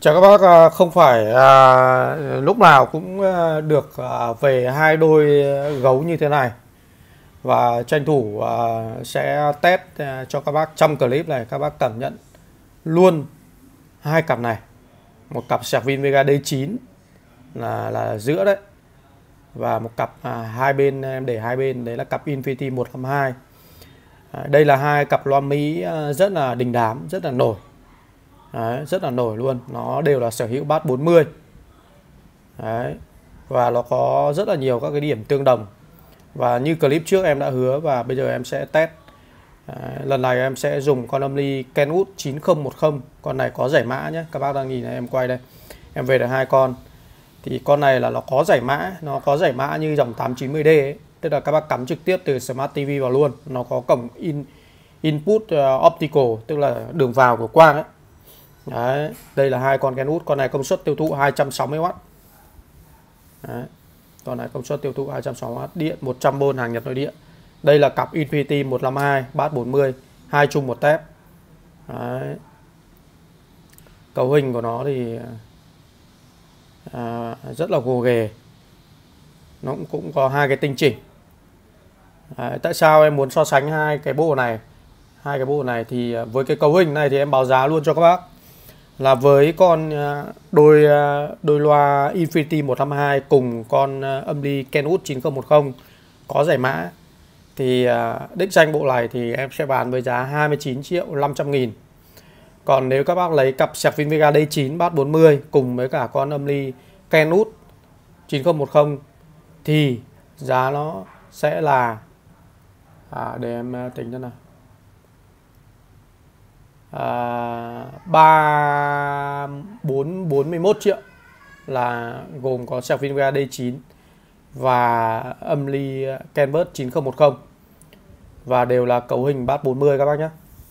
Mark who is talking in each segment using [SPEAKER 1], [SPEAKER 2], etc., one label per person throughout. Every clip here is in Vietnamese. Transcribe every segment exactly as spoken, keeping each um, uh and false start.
[SPEAKER 1] Chào các bác, à, không phải à, lúc nào cũng à, được à, về hai đôi gấu như thế này. Và tranh thủ à, sẽ test à, cho các bác trong clip này, các bác cảm nhận luôn hai cặp này. Một cặp Sharvin Vega D chín là, là giữa đấy. Và một cặp à, hai bên, em để hai bên, đấy là cặp Infinity một năm hai. à, Đây là hai cặp loa Mỹ à, rất là đình đám, rất là nổi. Đấy, rất là nổi luôn. Nó đều là sở hữu bass bốn mươi. Đấy. Và nó có rất là nhiều các cái điểm tương đồng. Và như clip trước em đã hứa, và bây giờ em sẽ test. Đấy, lần này em sẽ dùng con âm ly Kenwood chín không một không. Con này có giải mã nhé. Các bác đang nhìn này, em quay đây. Em về được hai con. Thì con này là nó có giải mã. Nó có giải mã như dòng tám chín mươi D ấy. Tức là các bác cắm trực tiếp từ Smart ti vi vào luôn. Nó có cổng in, input uh, optical, tức là đường vào của quang ấy. Đấy, đây là hai con Kenwood. Con này công suất tiêu thụ hai trăm sáu mươi oát. Đấy, con này công suất tiêu thụ hai trăm sáu mươi oát, điện một trăm vôn, hàng Nhật nội địa. Đây là cặp Infinity một năm hai, bass bốn mươi, hai chung một tép. Đấy. Cấu hình của nó thì à, rất là gồ ghề. Nó cũng, cũng có hai cái tinh chỉnh. Đấy, tại sao em muốn so sánh hai cái bộ này? Hai cái bộ này thì với cái cấu hình này thì em báo giá luôn cho các bác là với con đôi đôi loa Infinity một năm hai cùng con âm ly Kenwood chín không một không có giải mã thì đích danh bộ này thì em sẽ bán với giá hai mươi chín triệu năm trăm nghìn. Còn nếu các bác lấy cặp Sharvin Vega D chín bass bốn mươi cùng với cả con âm ly Kenwood chín không một không thì giá nó sẽ là à, để em tính cho nào. À, ba bốn bốn mươi mốt triệu, là gồm có Sharvin Vega D chín và âm ly Kenwood chín không một không, và đều là cấu hình bass bốn mươi các bác nhé.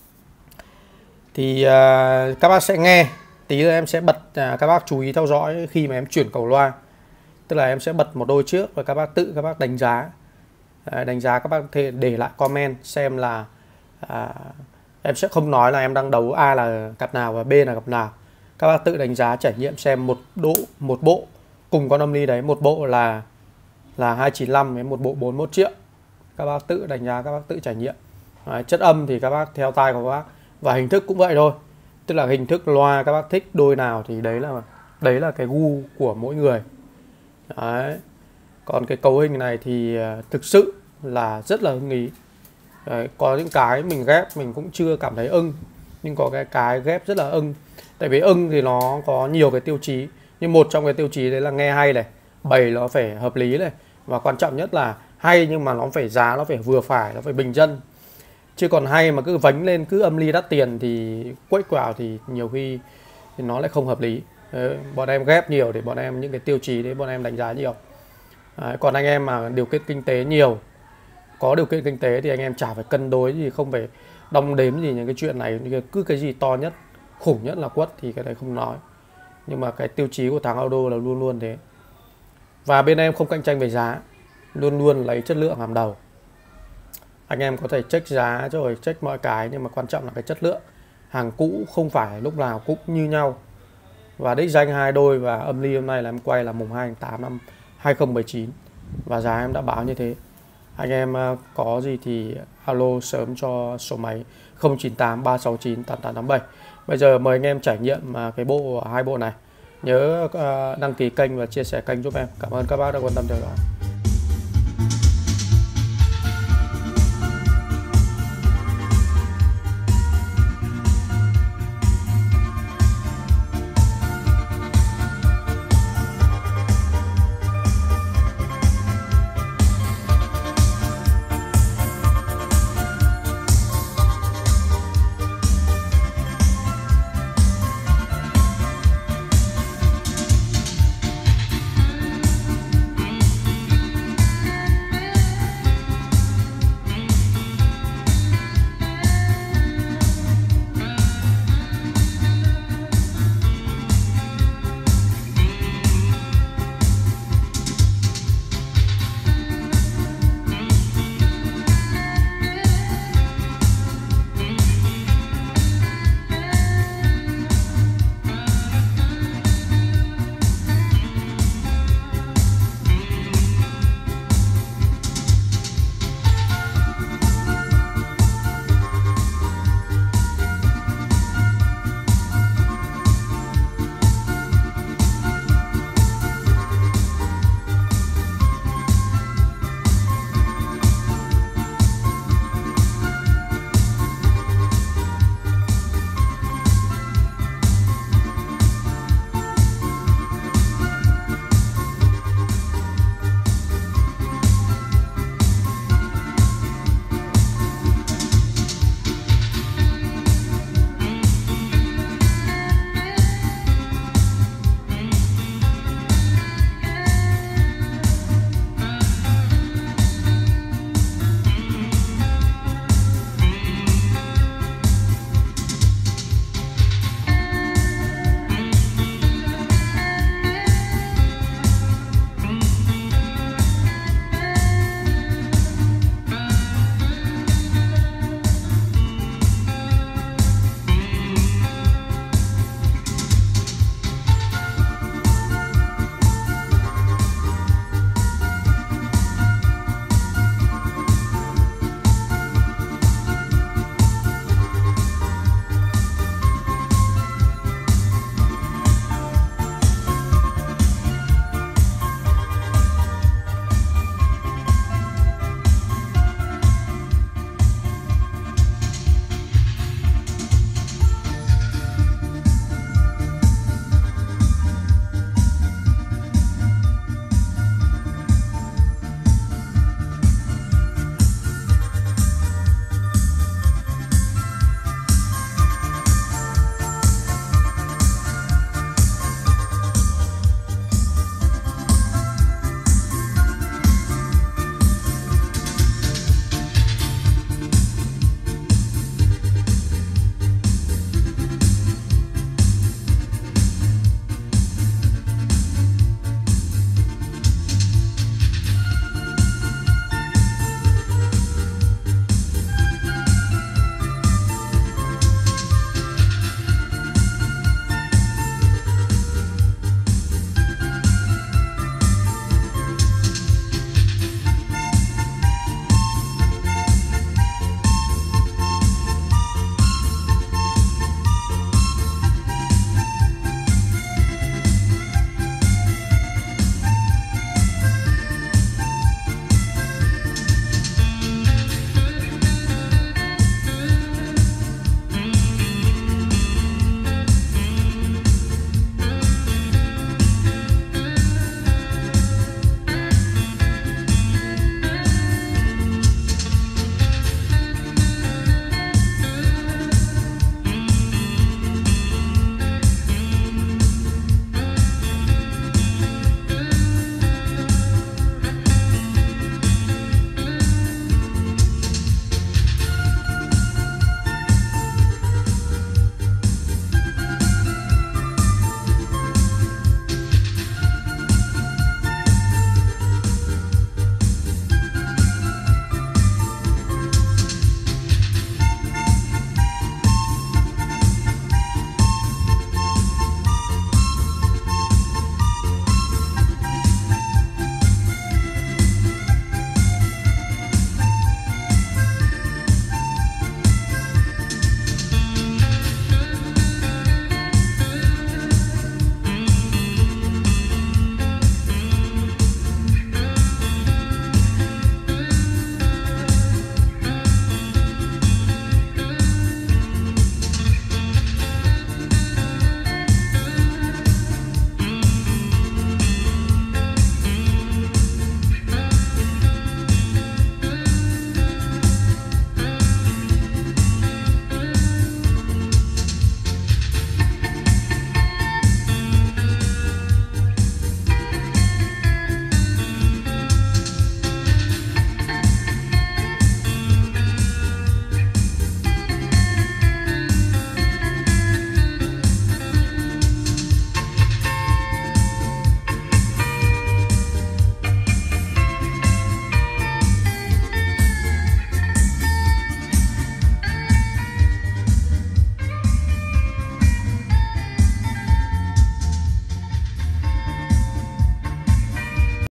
[SPEAKER 1] Thì à, các bác sẽ nghe tí nữa em sẽ bật, à, các bác chú ý theo dõi khi mà em chuyển cầu loa. Tức là em sẽ bật một đôi trước và các bác tự các bác đánh giá. à, Đánh giá các bác có thể để lại comment xem là à, em sẽ không nói là em đang đấu A là cặp nào và B là cặp nào. Các bác tự đánh giá trải nghiệm xem một độ một bộ cùng con âm ly đấy, một bộ là là hai chín lăm với một bộ bốn mươi mốt triệu. Các bác tự đánh giá, các bác tự trải nghiệm. Đấy, chất âm thì các bác theo tai của các bác, và hình thức cũng vậy thôi. Tức là hình thức loa các bác thích đôi nào thì đấy là đấy là cái gu của mỗi người. Đấy. Còn cái cấu hình này thì thực sự là rất là ưng ý. Đấy, có những cái mình ghép mình cũng chưa cảm thấy ưng, nhưng có cái cái ghép rất là ưng. Tại vì ưng thì nó có nhiều cái tiêu chí, nhưng một trong cái tiêu chí đấy là nghe hay này, bày nó phải hợp lý này, và quan trọng nhất là hay nhưng mà nó phải giá nó phải vừa phải, nó phải bình dân. Chứ còn hay mà cứ vánh lên, cứ âm ly đắt tiền thì quếch vào thì nhiều khi thì nó lại không hợp lý. Đấy, bọn em ghép nhiều để bọn em những cái tiêu chí đấy bọn em đánh giá nhiều. Đấy, còn anh em mà điều kiện kinh tế nhiều, có điều kiện kinh tế thì anh em chả phải cân đối gì, không phải đong đếm gì những cái chuyện này. Cứ cái gì to nhất, khủng nhất là quất thì cái đấy không nói. Nhưng mà cái tiêu chí của Thắng Audio là luôn luôn thế. Và bên em không cạnh tranh về giá, luôn luôn lấy chất lượng làm đầu. Anh em có thể check giá rồi check mọi cái, nhưng mà quan trọng là cái chất lượng. Hàng cũ không phải lúc nào cũng như nhau. Và đích danh hai đôi và âm ly hôm nay là em quay là mùng hai tháng tám năm hai không một chín. Và giá em đã báo như thế. Anh em có gì thì alo sớm cho số máy không chín tám ba sáu chín tám tám tám bảy. Bây giờ mời anh em trải nghiệm cái bộ hai bộ này. Nhớ đăng ký kênh và chia sẻ kênh giúp em. Cảm ơn các bác đã quan tâm theo dõi.